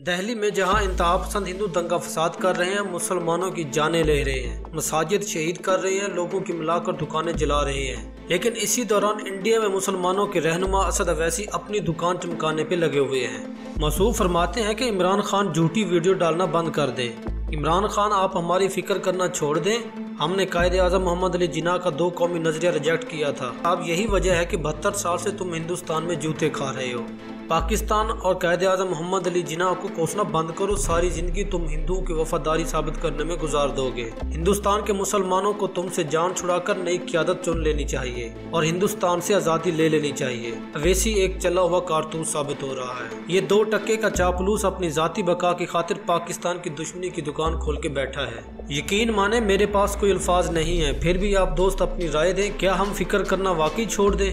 दिल्ली में जहां इंतहा पसंद हिंदू दंगा फसाद कर रहे हैं, मुसलमानों की जानें ले रहे हैं, मसाजिद शहीद कर रहे हैं, लोगों की मिलाकर दुकानें जला रहे हैं, लेकिन इसी दौरान इंडिया में मुसलमानों के रहनुमा असद अवैसी अपनी दुकान चमकाने पे लगे हुए हैं। मसूद फरमाते हैं कि इमरान खान झूठी वीडियो डालना बंद कर दे। इमरान खान, आप हमारी फिक्र करना छोड़ दें। हमने कायदे आज़म मोहम्मद अली जिन्ना का 2 कौमी नजरिया रिजेक्ट किया था। अब यही वजह है कि 72 साल से तुम हिंदुस्तान में जूते खा रहे हो। पाकिस्तान और कायदे आज़म मोहम्मद अली जिन्ना को कोसना बंद करो। सारी जिंदगी तुम हिंदुओं की वफादारी साबित करने में गुजार दोगे। हिंदुस्तान के मुसलमानों को तुमसे जान छुड़ाकर नई क़यादत चुन लेनी चाहिए और हिंदुस्तान से आज़ादी ले लेनी चाहिए। अवैसी एक चला हुआ कारतूस साबित हो रहा है। ये 2 टके का चापलूस अपनी जाती बका की खातिर पाकिस्तान की दुश्मनी की दुकान खोल के बैठा है। यकीन माने, मेरे पास कोई अल्फाज नहीं है, फिर भी आप दोस्त अपनी राय दें। क्या हम फिक्र करना वाकई छोड़ दें?